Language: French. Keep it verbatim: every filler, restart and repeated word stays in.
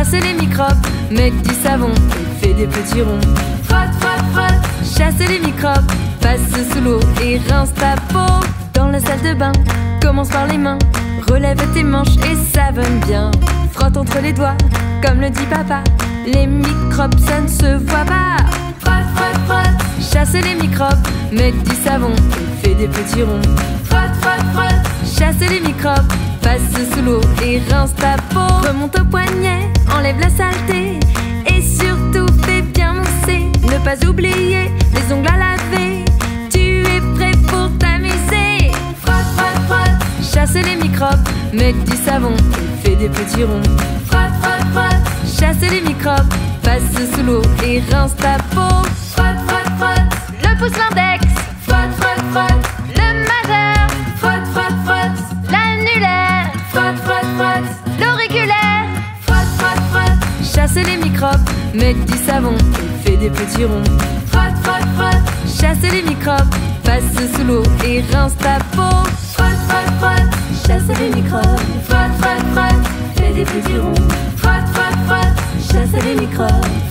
chasse les microbes, mets du savon et fais des petits ronds. Frotte, frotte, frotte, chasse les microbes, passe sous l'eau et rince ta peau. Dans la salle de bain, commence par les mains, relève tes manches et savonne bien. Frotte entre les doigts, comme le dit papa, les microbes ça ne se voit pas. Frotte, frotte, frotte, chasse les microbes, mets du savon et fais des petits ronds. Frotte, frotte, frotte, chasse les microbes, passe sous l'eau et rince ta peau. Remonte au poignet, enlève la saleté et surtout fais bien mousser. Ne pas oublier les ongles à laver, tu es prêt pour t'amuser. Frotte, frotte, frotte, chasse les microbes, mets du savon et fais des petits ronds. Frotte, frotte, frotte, chasse les microbes, passe sous l'eau et rince ta peau. Frotte, frotte, frotte, le pouce l'index. Frotte, frotte, frotte, le majeur. Frotte, frotte, frotte, l'annulaire. Frotte, frotte, frotte, l'auriculaire. Frotte, frotte, frotte, chasse les microbes, mets du savon et fais des petits ronds. Frotte, frotte, frotte, chasse les microbes, passe sous l'eau et rince ta peau. Frotte, frotte, frotte, chasse les microbes. Frotte, frotte, frotte, fais des petits ronds. Frotte, frotte, frotte, chasse les microbes.